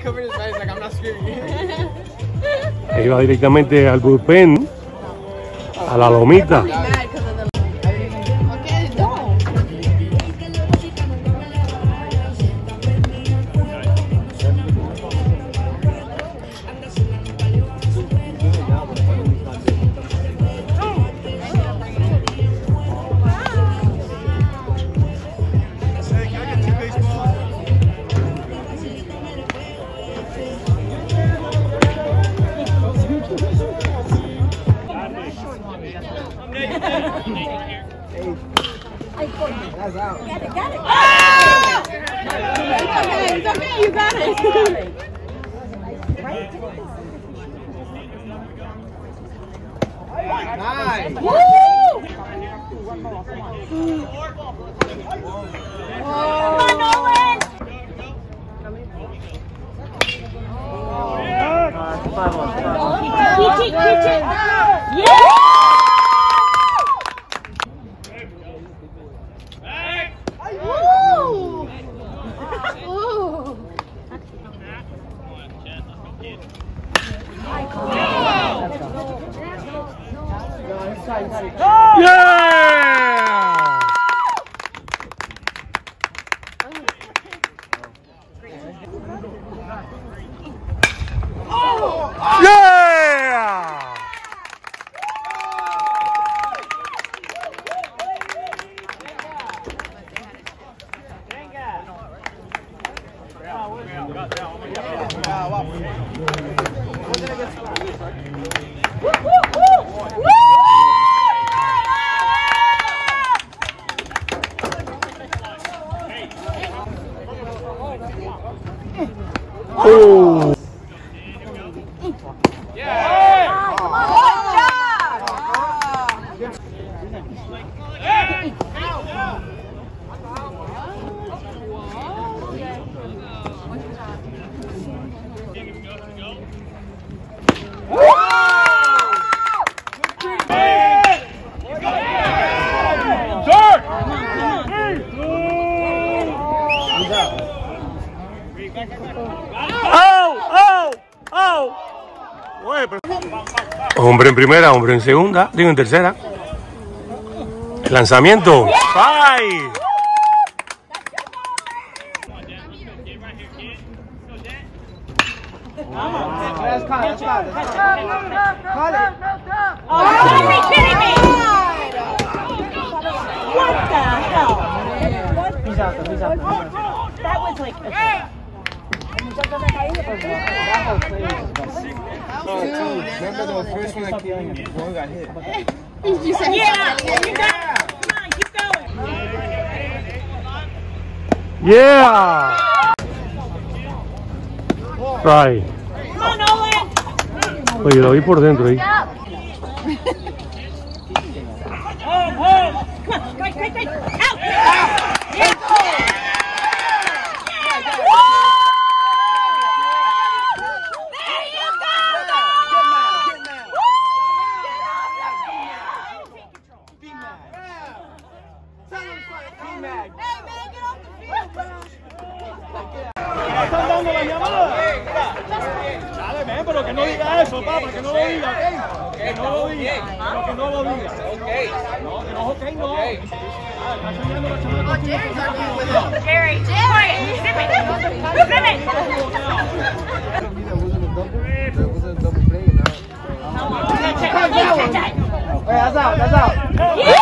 Iba directamente al bullpen, a la lomita. That's out. Got it. Ah! It's okay, you got it. Nice. Woo! Come on, Nolan! Keep it. Yeah! Oh. Hombre en primera, hombre en segunda, digo en tercera. El lanzamiento. ¡Ay! What the hell? That was like Remember the first one that came in? One got hit. you said yeah, you got it. Come on, keep going. Yeah. Right. Come on, Nolan. Oye, lo vi por dentro ahí. Quick. Out. Están dando la llamada. Dale, ven, pero que no diga eso, papá, que no lo diga, ¿ok? Que no lo diga, pero que no lo diga. No, que no, ok, no. Está soñando la chamaca. Jerry, zip it. That's out. Yeah!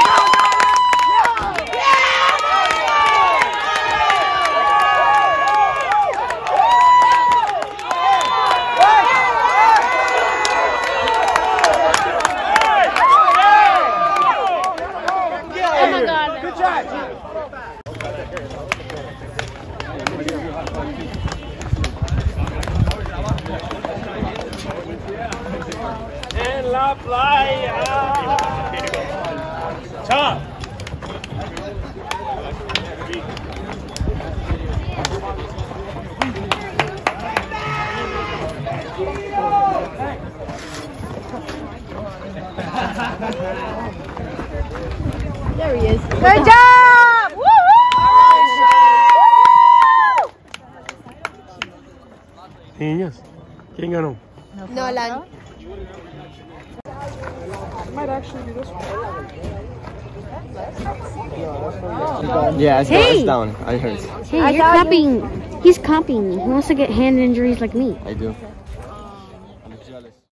En la playa. Chao. There he is. Good job! Woo-hoo! Niñas, ¿quién ganó? Nolan. Might actually be this one. Yeah, it's Hey! down. I heard. Hey, you're copying. He's copying me. He wants to get hand injuries like me. I do.